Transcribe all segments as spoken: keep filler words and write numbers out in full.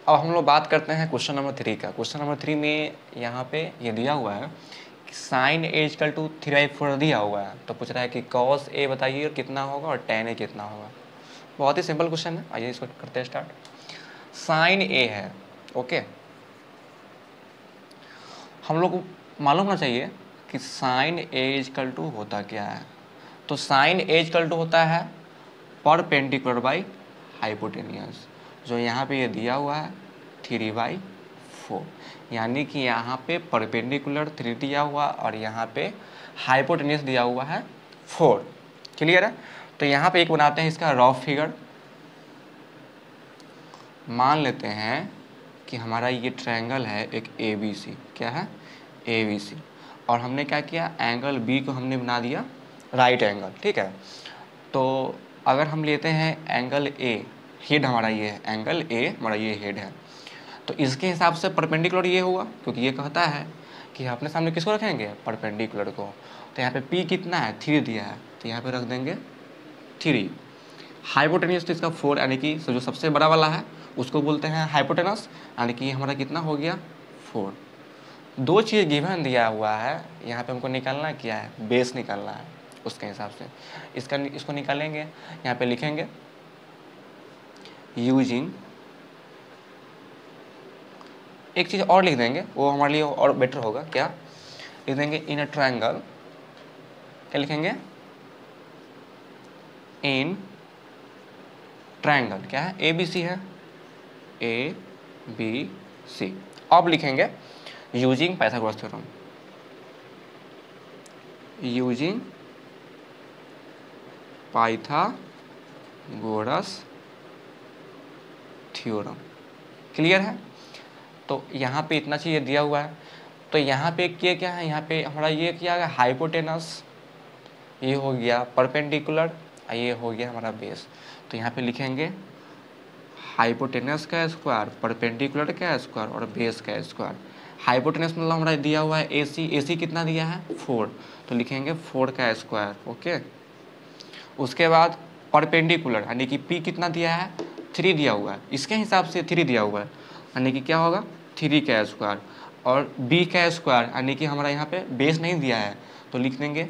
अब हम लोग बात करते हैं क्वेश्चन नंबर थ्री का। क्वेश्चन नंबर थ्री में यहाँ पे ये दिया हुआ है कि sine A equal to three by four दिया हुआ है, तो पूछ रहा है कि कॉस ए बताइए कितना होगा और टेन ए कितना होगा। बहुत ही सिंपल क्वेश्चन है, आइए इसको करते हैं स्टार्ट। साइन ए है, ओके, हम लोग को मालूम होना चाहिए कि साइन ए इक्वल टू होता क्या है। तो साइन ए इक्वल टू होता है परपेंडिकुलर बाई हाइपोटेनियस, जो यहाँ पे ये दिया हुआ है थ्री बाई फोर, यानी कि यहाँ पे परपेंडिकुलर थ्री दिया हुआ और यहाँ पे हाइपोटेनियस दिया हुआ है फोर। क्लियर है? तो यहाँ पे एक बनाते हैं इसका रफ फिगर। मान लेते हैं कि हमारा ये ट्रायंगल है एक ए बी सी, क्या है? ए बी सी, और हमने क्या किया, एंगल बी को हमने बना दिया राइट एंगल, ठीक है। तो अगर हम लेते हैं एंगल ए, हेड हमारा ये है, एंगल ए हमारा ये हेड है, तो इसके हिसाब से परपेंडिकुलर ये होगा, क्योंकि ये कहता है कि अपने सामने किसको रखेंगे, परपेंडिकुलर को। तो यहाँ पे पी कितना है, थ्री दिया है, तो यहाँ पे रख देंगे थ्री। हाइपोटेनस तो इसका फोर, यानी कि जो सबसे बड़ा वाला है उसको बोलते हैं हाइपोटेनस, यानी कि हमारा कितना हो गया, फोर। दो चीज़ गिवन दिया हुआ है, यहाँ पे हमको निकालना क्या है, बेस निकालना है, उसके हिसाब से इसका इसको निकालेंगे। यहाँ पे लिखेंगे यूजिंग, एक चीज़ और लिख देंगे, वो हमारे लिए और बेटर होगा, क्या लिख देंगे, इन अ ट्रायंगल, क्या लिखेंगे, इन ट्रायंगल, क्या है, ए बी सी है, ए बी सी। अब लिखेंगे using Pythagoras theorem, using Pythagoras theorem. Clear है? तो यहाँ पे इतना चीज़ दिया हुआ है, तो यहाँ पे ये क्या है, यहाँ पे हमारा ये क्या है, हाइपोटेनस, ये हो गया परपेंडिकुलर, ये हो गया हमारा बेस। तो यहाँ पे लिखेंगे हाइपोटेनस का स्क्वायर, परपेंडिकुलर का स्क्वायर और बेस का स्क्वायर। हाइपोटेनस मतलब हमारा दिया हुआ है ए सी, ए सी कितना दिया है, फोर, तो लिखेंगे फोर का स्क्वायर, ओके। उसके बाद परपेंडिकुलर, यानी कि पी कितना दिया है, थ्री दिया हुआ है, इसके हिसाब से थ्री दिया हुआ है, यानी कि क्या होगा, थ्री का स्क्वायर, और बी का स्क्वायर, यानी कि हमारा यहाँ पे बेस नहीं दिया है, तो लिख देंगे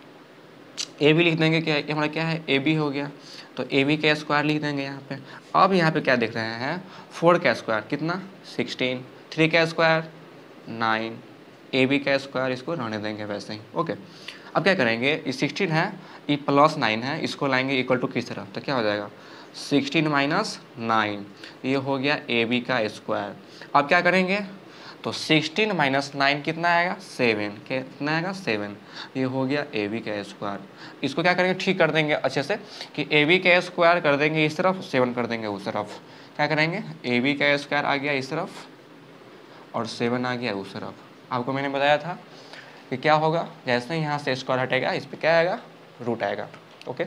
ए बी, लिख देंगे क्या, हमारा क्या है, ए बी हो गया, तो ए बी का स्क्वायर लिख देंगे यहाँ पे। अब यहाँ पे क्या देख रहे हैं, फोर का स्क्वायर कितना, सिक्सटीन, थ्री का स्क्वायर नाइन, ए बी का स्क्वायर इसको रहने देंगे वैसे ही, ओके। अब क्या करेंगे, ये सिक्सटीन है, ये प्लस नाइन है, इसको लाएंगे इक्वल टू किस तरफ, तो क्या हो जाएगा, सिक्सटीन माइनस नाइन, ये हो गया ए बी का स्क्वायर। अब क्या करेंगे, तो सिक्सटीन माइनस नाइन कितना आएगा, सेवन, कितना आएगा, सेवन, ये हो गया ए बी का स्क्वायर। इसको क्या करेंगे, ठीक कर देंगे अच्छे से कि ए बी का स्क्वायर कर देंगे इस तरफ, सेवन कर देंगे उस तरफ। क्या करेंगे, ए बी का स्क्वायर आ गया इस तरफ और सेवन आ गया उस तरफ। आपको मैंने बताया था कि क्या होगा, जैसे ही यहाँ से स्क्वायर हटेगा इस पर क्या आएगा, रूट आएगा, ओके।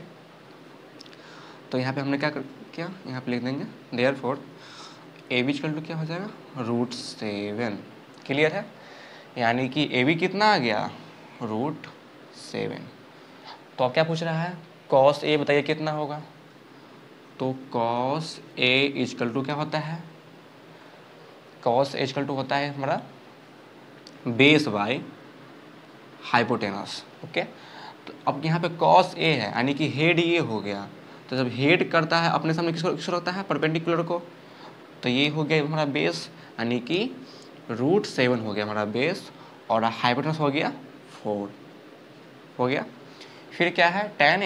तो यहाँ पे हमने क्या कर, किया, यहाँ पे लिख देंगे there four A B equal to क्या हो जाएगा, रूट सेवन। क्लियर है? यानी कि ए बी कितना आ गया, रूट सेवन। तो अब क्या पूछ रहा है, कॉस ए बताइए कितना होगा, तो कॉस ए इक्वल टू क्या होता है, कॉस ए इक्वल टू होता है हमारा बेस बाय हाइपोटेनस, ओके। तो अब यहाँ पे कॉस ए है, यानी कि हेड ये हो गया, तो जब हेड करता है अपने सामने किसको किसको रखता है, परपेंडिकुलर को, तो ये हो गया हमारा बेस, यानी कि रूट सेवन हो गया हमारा बेस, और हाइपोटेनस हो गया फोर, हो गया। फिर क्या है, टेन ए,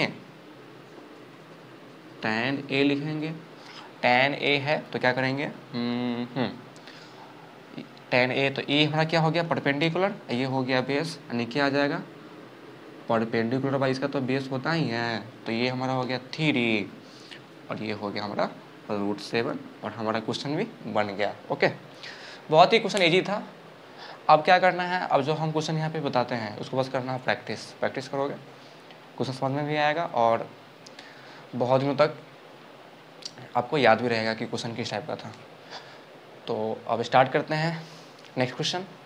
टेन ए लिखेंगे, टेन ए है तो क्या करेंगे, हम्म टेन ए, तो ए हमारा क्या हो गया, परपेंडिकुलर, ये हो गया बेस, यानी क्या आ जाएगा, परपेंडिकुलर बाई इसका तो बेस होता ही है, तो ये हमारा हो गया थ्री, और ये हो गया हमारा रूट सेवन, और हमारा क्वेश्चन भी बन गया, ओके। बहुत ही क्वेश्चन इजी था। अब क्या करना है, अब जो हम क्वेश्चन यहाँ पे बताते हैं उसको बस करना है प्रैक्टिस, प्रैक्टिस करोगे क्वेश्चन समझ में भी आएगा और बहुत दिनों तक आपको याद भी रहेगा कि क्वेश्चन किस टाइप का था। तो अब स्टार्ट करते हैं नेक्स्ट क्वेश्चन।